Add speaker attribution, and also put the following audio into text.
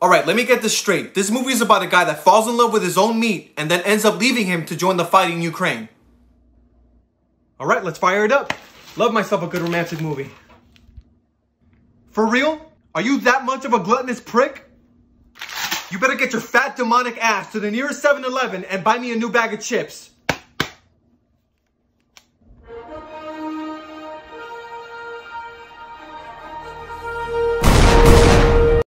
Speaker 1: Alright, let me get this straight. This movie is about a guy that falls in love with his own meat and then ends up leaving him to join the fight in Ukraine. Alright, let's fire it up. Love myself a good romantic movie. For real? Are you that much of a gluttonous prick? You better get your fat demonic ass to the nearest 7-Eleven and buy me a new bag of chips.